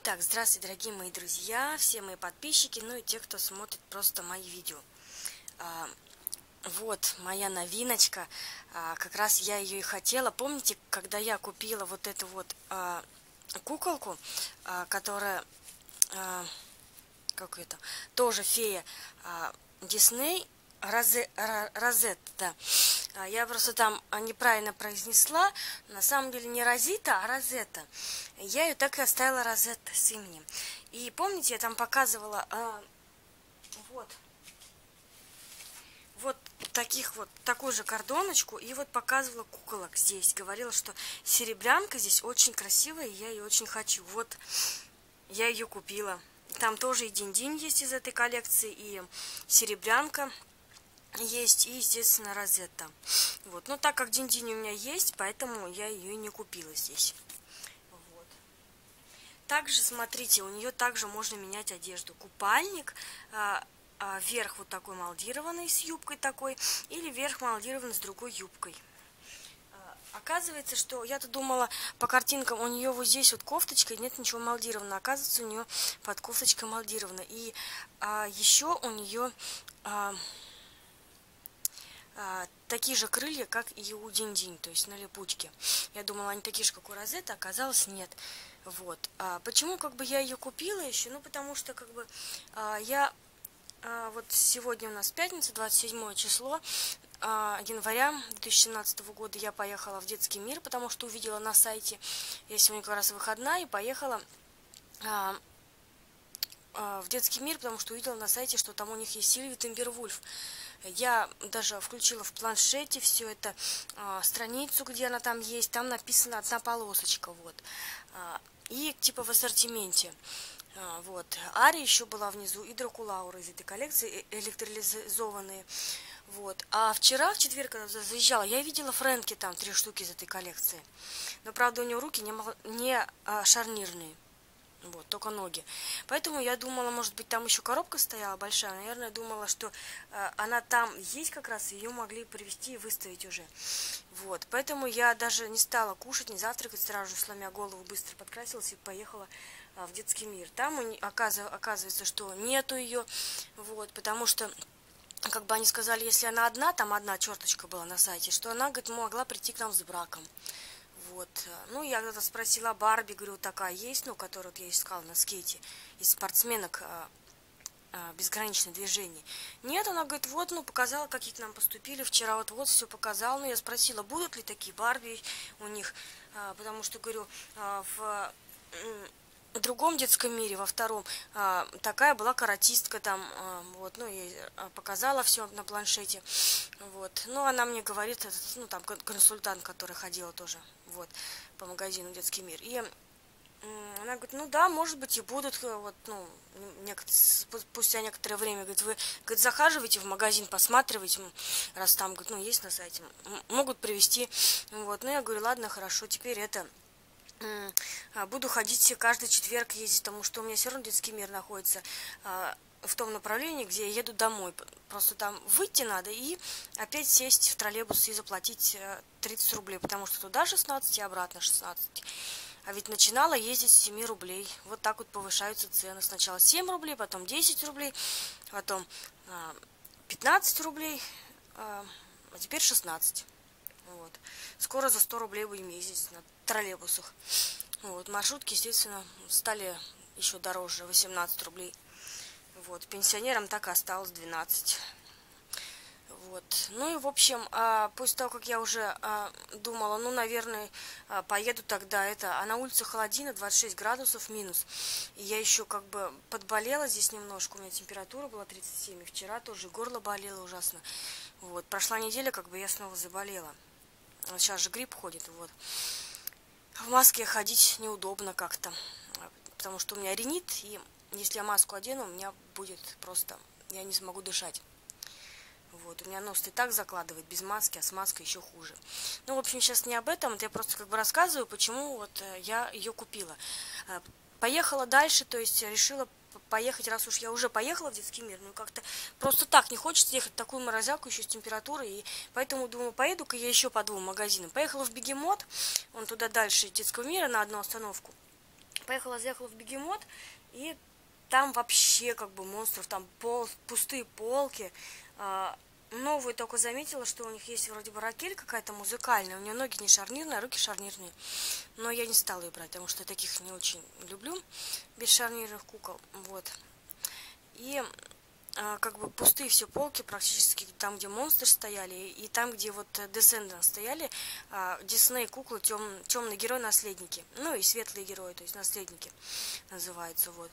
Итак, здравствуйте, дорогие мои друзья, все мои подписчики, ну и те, кто смотрит просто мои видео. Вот моя новиночка, как раз я ее и хотела. Помните, когда я купила вот эту вот куколку, которая, как это, тоже фея Дисней, Розетта. Я просто там неправильно произнесла. На самом деле не Розита, а Розетта. Я ее так и оставила Розетта с именем. И помните, я там показывала вот такую же кордоночку, и вот показывала куколок здесь. Говорила, что серебрянка здесь очень красивая, и я ее очень хочу. Вот я ее купила. Там тоже и Динь-Динь есть из этой коллекции, и серебрянка есть, и, естественно, Розетта. Вот. Но так как Динь-Динь у меня есть, поэтому я ее и не купила здесь. Вот. Также, смотрите, у нее также можно менять одежду. Купальник, верх вот такой молдированный с юбкой такой, или верх молдированный с другой юбкой. Оказывается, что я-то думала по картинкам у нее вот здесь вот кофточка, и нет ничего молдированного. Оказывается, у нее под кофточкой молдировано. И еще у нее такие же крылья, как и у Динь-Динь, то есть на липучке. Я думала, они такие же, как у Розетты, оказалось, нет. Вот. Почему как бы я ее купила еще? Ну, потому что как бы вот сегодня у нас пятница, 27 число января 2017 года, я поехала в детский мир, потому что увидела на сайте, я сегодня как раз выходная, и поехала в детский мир, потому что увидела на сайте, что там у них есть Сильви Тимбервульф. Я даже включила в планшете все это, страницу, где она там есть, там написана одна полосочка, вот. И типа в ассортименте. Вот. Ари еще была внизу, и Дракулаура из этой коллекции, электролизованные. Вот. А вчера, в четверг, когда заезжала, я видела Фрэнки там 3 штуки из этой коллекции. Но, правда, у нее руки не шарнирные. Вот, только ноги. Поэтому я думала, может быть, там еще коробка стояла большая. Наверное, думала, что она там есть как раз, ее могли привезти и выставить уже. Вот, поэтому я даже не стала кушать, не завтракать, сразу же, сломя голову, быстро подкрасилась и поехала в детский мир. Там оказывается, что нету ее, вот, потому что, как бы они сказали, если она одна, там одна черточка была на сайте, что она, говорит, могла прийти к нам с браком. Вот. Ну, я когда-то спросила Барби, говорю, такая есть, ну, которую вот я искала на скейте, из спортсменок безграничное движение. Нет, она говорит, вот, ну, показала, какие к нам поступили вчера, вот все показала. Ну, я спросила, будут ли такие Барби у них, потому что, говорю, в другом детском мире, во втором, такая была каратистка там, вот, ну, я показала все на планшете, вот, ну, она мне говорит, ну, там, консультант, который ходила тоже, вот, по магазину «Детский мир», и она говорит, ну, да, может быть, и будут, вот, ну, спустя некоторое время, говорит, вы, говорит, захаживайте в магазин, посматривайте, раз там, говорит, ну, есть на сайте, могут привезти, вот, ну, я говорю, ладно, хорошо, теперь это... Буду ходить каждый четверг ездить, потому что у меня все равно детский мир находится в том направлении, где я еду домой. Просто там выйти надо и опять сесть в троллейбус и заплатить 30 рублей, потому что туда 16 и обратно 16. А ведь начинала ездить с 7 рублей. Вот так вот повышаются цены. Сначала 7 рублей, потом 10 рублей, потом 15 рублей, а теперь 16. Вот. Скоро за 100 рублей будем ездить на троллейбусах. Вот. Маршрутки, естественно, стали еще дороже, 18 рублей. Вот. Пенсионерам так и осталось 12. Вот. Ну и, в общем, после того, как я уже думала, ну, наверное, поеду тогда, а на улице холодина, 26 градусов минус. И я еще как бы подболела здесь немножко, у меня температура была 37, и вчера тоже горло болело ужасно. Вот. Прошла неделя, как бы я снова заболела. Сейчас же грипп ходит, вот. В маске ходить неудобно как-то, потому что у меня ринит, и если я маску одену, у меня будет просто, я не смогу дышать. Вот, у меня нос и так закладывает без маски, а с маской еще хуже. Ну, в общем, сейчас не об этом, это я просто как бы рассказываю, почему вот я ее купила. Поехала дальше, то есть решила поехать, раз уж я уже поехала в детский мир, ну как-то просто так не хочется ехать в такую морозяку еще с температурой, и поэтому думаю, поеду-ка я еще по 2 магазинам. Поехала в Бегемот, он туда дальше детского мира на одну остановку. заехала в Бегемот, и там вообще как бы монстров, там пустые полки. Новую только заметила, что у них есть вроде бы ракель какая-то музыкальная. У нее ноги не шарнирные, а руки шарнирные. Но я не стала ее брать, потому что таких не очень люблю, без шарнирных кукол. Вот. И как бы пустые все полки практически там, где монстры стояли, и там, где вот Descendants стояли, Дисней куклы, темный герой, наследники. Ну и светлые герои, то есть наследники называются, вот.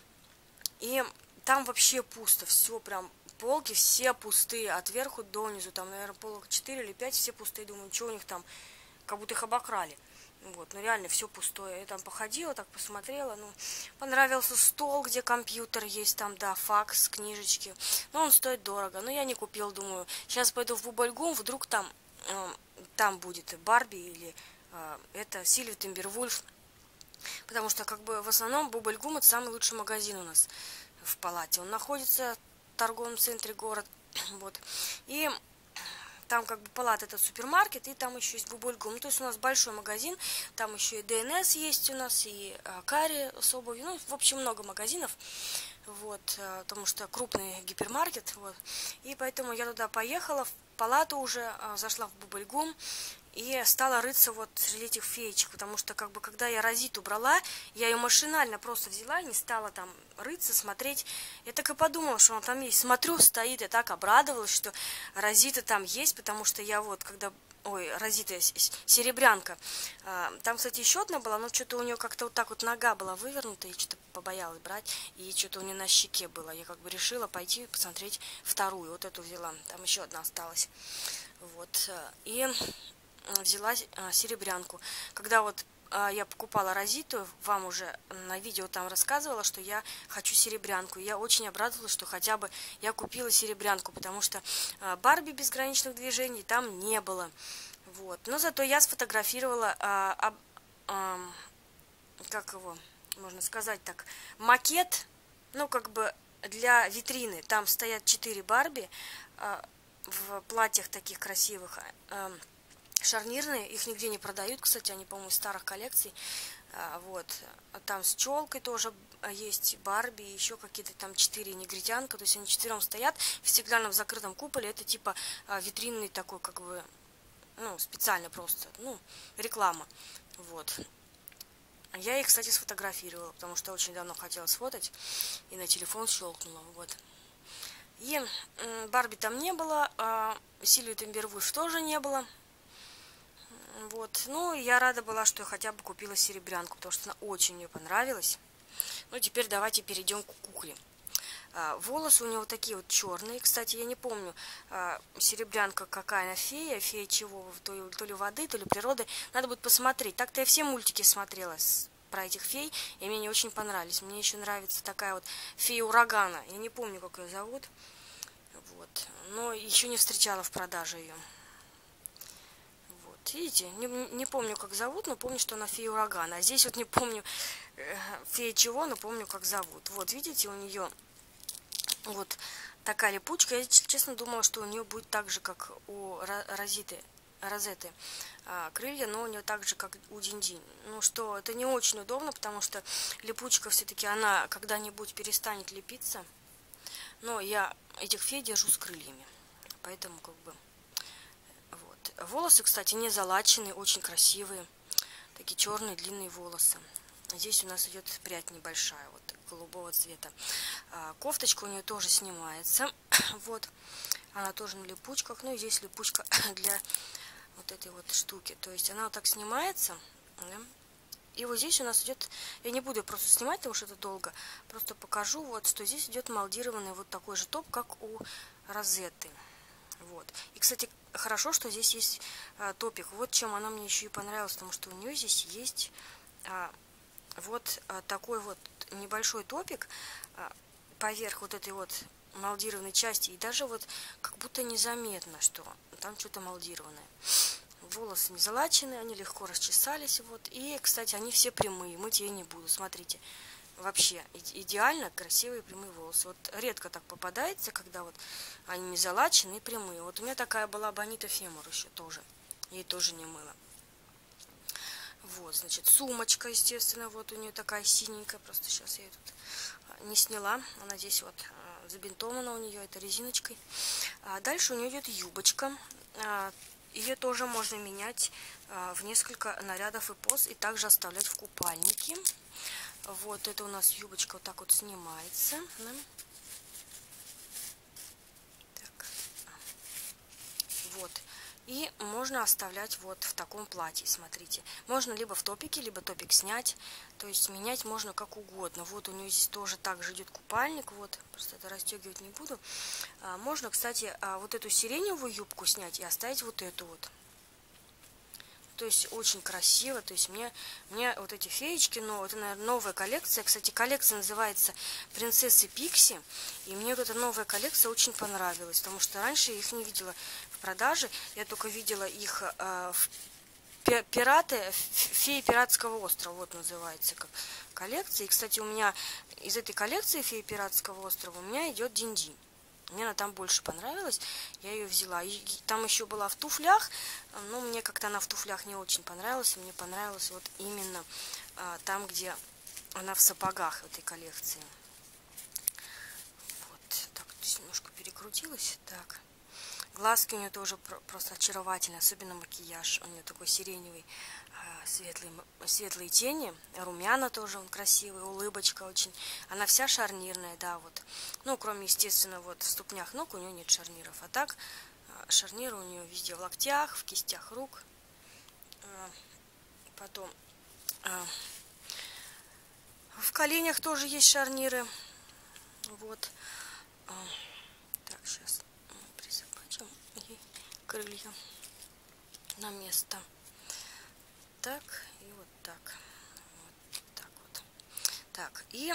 И там вообще пусто, все прям, полки все пустые, от верху до низу, там, наверное, полок 4 или 5, все пустые, думаю, что у них там, как будто их обокрали. Вот, ну реально все пустое. Я там походила, так посмотрела, ну, понравился стол, где компьютер есть, там, да, факс, книжечки. Но он стоит дорого, но я не купил, думаю, сейчас пойду в Бубльгум, вдруг там будет Барби или это Сильви Тимбервульф. Потому что, как бы, в основном Бубльгум это самый лучший магазин у нас в палате. Он находится в торговом центре город, вот. И там как бы палата это супермаркет, и там еще есть Бубльгум. Ну, то есть у нас большой магазин, там еще и ДНС есть у нас, и Кари с обувью. Ну, в общем, много магазинов. Вот, потому что крупный гипермаркет. Вот. И поэтому я туда поехала, в палату уже, зашла в Бубльгум. И стала рыться вот среди этих феечек, потому что, как бы, когда я Розиту брала, я ее машинально просто взяла, не стала там рыться, смотреть. Я так и подумала, что она там есть. Смотрю, стоит, я так обрадовалась, что Розита там есть, потому что я вот, когда... Ой, Розита, серебрянка. Там, кстати, еще одна была, но что-то у нее как-то вот так вот нога была вывернута, и что-то побоялась брать, и что-то у нее на щеке было. Я как бы решила пойти посмотреть вторую, вот эту взяла. Там еще одна осталась. Вот, и... взяла серебрянку. Когда вот я покупала Розиту, вам уже на видео там рассказывала, что я хочу серебрянку. Я очень обрадовалась, что хотя бы я купила серебрянку, потому что Барби безграничных движений там не было. Вот. Но зато я сфотографировала, как его, можно сказать так, макет, ну как бы для витрины. Там стоят 4 Барби в платьях таких красивых, шарнирные, их нигде не продают, кстати, они, по-моему, из старых коллекций. Вот, там с челкой тоже есть Барби, еще какие-то там 4 негритянка, то есть они 4 стоят в стеклянном закрытом куполе, это типа витринный такой, как бы, ну, специально просто, ну, реклама, вот. Я их, кстати, сфотографировала, потому что очень давно хотела сфотать, и на телефон щелкнула, вот. И Барби там не было, Сильви Тимбервульф тоже не было. Вот, ну, я рада была, что я хотя бы купила серебрянку, потому что она очень мне понравилась. Ну, теперь давайте перейдем к кукле. Волосы у него такие вот черные. Кстати, я не помню, серебрянка какая она, фея чего, то ли воды, то ли природы. Надо будет посмотреть. Так-то я все мультики смотрела про этих фей, и мне не очень понравились. Мне еще нравится такая вот фея урагана. Я не помню, как ее зовут. Вот, но еще не встречала в продаже ее. Видите, не помню, как зовут, но помню, что она фея урагана. А здесь вот не помню, фея чего, но помню, как зовут. Вот, видите, у нее вот такая липучка. Я, честно, думала, что у нее будет так же, как у Розеты крылья, но у нее так же, как у Динь-Динь. Ну, что это не очень удобно, потому что липучка все-таки, она когда-нибудь перестанет лепиться. Но я этих фей держу с крыльями, поэтому как бы... Волосы, кстати, не залаченные, очень красивые. Такие черные длинные волосы. Здесь у нас идет прядь небольшая, вот голубого цвета. Кофточка у нее тоже снимается. Вот. Она тоже на липучках. Ну и здесь липучка для вот этой вот штуки. То есть она вот так снимается. Да? И вот здесь у нас идет... Я не буду просто снимать, потому что это долго. Просто покажу, вот, что здесь идет молдированный вот такой же топ, как у Розетты. Вот. И, кстати, хорошо, что здесь есть топик. Вот чем она мне еще и понравилась, потому что у нее здесь есть вот такой вот небольшой топик поверх вот этой вот молдированной части. И даже вот как будто незаметно, что там что-то молдированное. Волосы не залачены, они легко расчесались. Вот. И, кстати, они все прямые, мыть я не буду. Смотрите. Вообще идеально красивые прямые волосы. Вот редко так попадается, когда вот они не залачены и прямые. Вот у меня такая была Бонита Фемур еще тоже. Ей тоже не мыла. Вот, значит, сумочка, естественно, вот у нее такая синенькая, просто сейчас я ее тут не сняла, она здесь вот забинтована у нее, это резиночкой. Дальше у нее идет юбочка, ее тоже можно менять в несколько нарядов и поз, и также оставлять в купальнике. Вот это у нас юбочка вот так вот снимается. Да? Так. Вот. И можно оставлять вот в таком платье, смотрите. Можно либо в топике, либо топик снять. То есть менять можно как угодно. Вот у нее здесь тоже также идет купальник. Вот, просто это расстегивать не буду. Можно, кстати, вот эту сиреневую юбку снять и оставить вот эту вот. То есть очень красиво. То есть мне вот эти феечки, но это, наверное, новая коллекция. Кстати, коллекция называется «Принцессы Пикси». И мне вот эта новая коллекция очень понравилась, потому что раньше я их не видела в продаже. Я только видела их в «Феи пиратского острова». Вот называется как коллекция. И, кстати, у меня из этой коллекции «Феи пиратского острова» у меня идет Динь-Динь. Мне она там больше понравилась, я ее взяла. И там еще была в туфлях, но мне как-то она в туфлях не очень понравилась. И мне понравилась вот именно там, где она в сапогах этой коллекции. Вот, так, здесь немножко перекрутилась. Так, глазки у нее тоже просто очаровательные, особенно макияж. У нее такой сиреневый, светлые тени, румяна тоже он красивый, улыбочка очень. Она вся шарнирная, да, вот. Ну, кроме, естественно, вот в ступнях ног у нее нет шарниров. А так, шарниры у нее везде в локтях, в кистях рук. Потом в коленях тоже есть шарниры. Вот. Так, сейчас присобачим ей крылья на место. Так, и вот так. Вот так вот. Так, и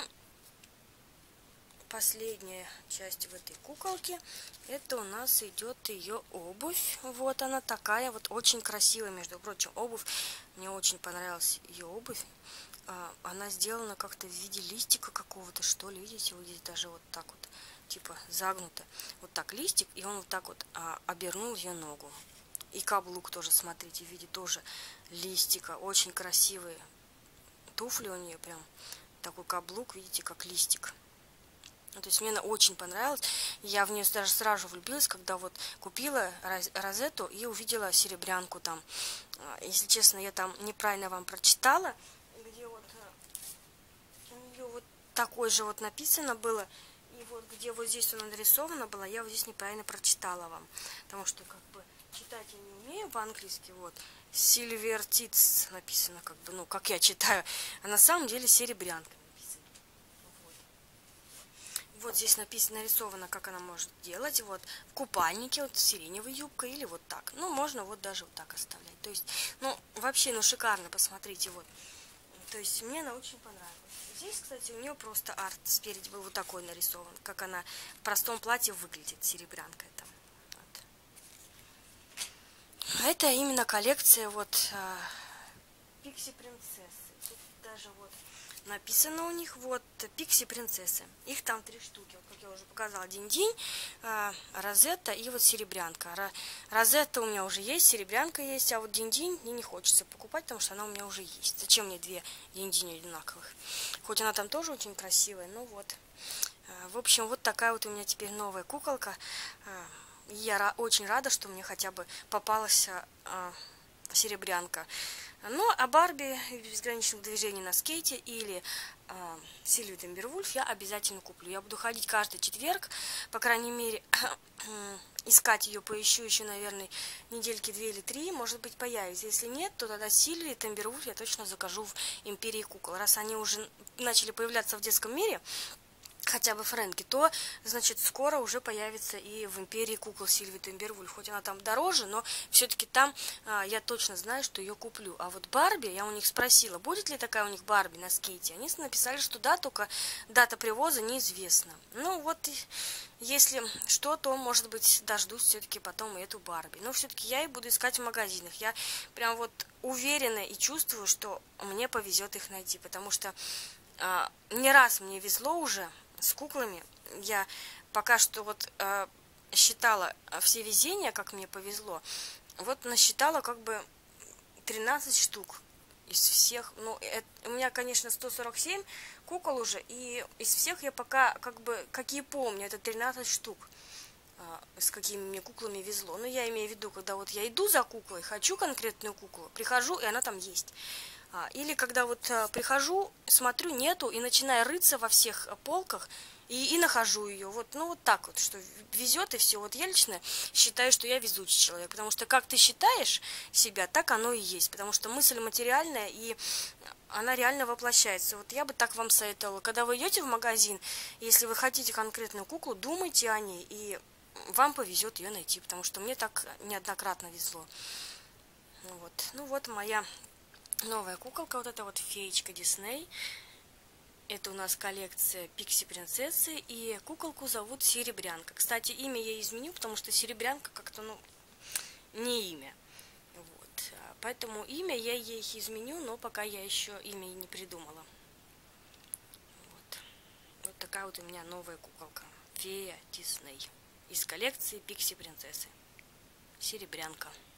последняя часть в этой куколке, это у нас идет ее обувь. Вот она такая, вот очень красивая, между прочим, обувь. Мне очень понравилась ее обувь. Она сделана как-то в виде листика какого-то, что ли, видите, вот здесь даже вот так вот, типа загнуто. Вот так листик, и он вот так вот обернул ее ногу. И каблук тоже, смотрите, в виде тоже листика. Очень красивые туфли у нее, прям такой каблук, видите, как листик. То есть мне она очень понравилась. Я в нее даже сразу влюбилась, когда вот купила розету и увидела серебрянку там. Если честно, я там неправильно вам прочитала, где вот у нее вот такой же вот написано было. И вот где вот здесь она нарисована была, я вот здесь неправильно прочитала вам. Потому что как бы читать я не умею по-английски, вот. Silver Tits написано, как бы, ну, как я читаю. А на самом деле серебрянка написано. Вот здесь написано, нарисовано, как она может делать. Вот в купальнике, вот сиреневой юбкой или вот так. Ну, можно вот даже вот так оставлять. То есть, ну, вообще, ну, шикарно, посмотрите, вот. То есть, мне она очень понравилась. Здесь, кстати, у нее просто арт спереди был вот такой нарисован, как она в простом платье выглядит, серебрянка это. Это именно коллекция вот Пикси Принцессы. Тут даже вот написано у них вот Пикси Принцессы. Их там 3 штуки. Вот, как я уже показала, Динь-Динь, розетта и вот серебрянка. Розетта у меня уже есть, серебрянка есть, а вот Динь-Динь мне не хочется покупать, потому что она у меня уже есть. Зачем мне 2 Динь-Динь одинаковых? Хоть она там тоже очень красивая, но вот. В общем, вот такая вот у меня теперь новая куколка. Я очень рада, что мне хотя бы попалась серебрянка. Ну, а Барби безграничных движений на скейте или Сильвию Тембервульф я обязательно куплю. Я буду ходить каждый четверг, по крайней мере, искать ее, поищу еще, наверное, недельки 2 или 3, может быть, появится. Если нет, то тогда Сильвию Тембервульф я точно закажу в Империи кукол. Раз они уже начали появляться в детском мире, хотя бы Фрэнки, то, значит, скоро уже появится и в Империи кукол Сильвии Тембервульф. Хоть она там дороже, но все-таки там я точно знаю, что ее куплю. А вот Барби, я у них спросила, будет ли такая у них Барби на скейте. Они написали, что да, только дата привоза неизвестна. Ну вот, если что, то, может быть, дождусь все-таки потом и эту Барби. Но все-таки я и буду искать в магазинах. Я прям вот уверена и чувствую, что мне повезет их найти, потому что не раз мне везло уже с куклами. Я пока что вот считала все везения, как мне повезло. Вот насчитала как бы 13 штук. из всех, ну, у меня, конечно, 147 кукол уже, и из всех я пока, как бы, какие помню, это 13 штук, с какими мне куклами везло. Но я имею в виду, когда вот я иду за куклой, хочу конкретную куклу, прихожу, и она там есть. Или когда вот прихожу, смотрю, нету, и начинаю рыться во всех полках, и нахожу ее. Вот, ну, вот так вот, что везет и все. Вот я лично считаю, что я везучий человек, потому что как ты считаешь себя, так оно и есть. Потому что мысль материальная, и она реально воплощается. Вот я бы так вам советовала. Когда вы идете в магазин, если вы хотите конкретную куклу, думайте о ней, и вам повезет ее найти, потому что мне так неоднократно везло. Вот. Ну вот моя новая куколка, вот эта вот феечка Дисней. Это у нас коллекция Пикси Принцессы, и куколку зовут Серебрянка. Кстати, имя я изменю, потому что Серебрянка как-то, ну, не имя. Вот. Поэтому имя я ей изменю, но пока я еще имя и не придумала. Вот. Вот такая вот у меня новая куколка. Фея Дисней. Из коллекции Пикси Принцессы. Серебрянка.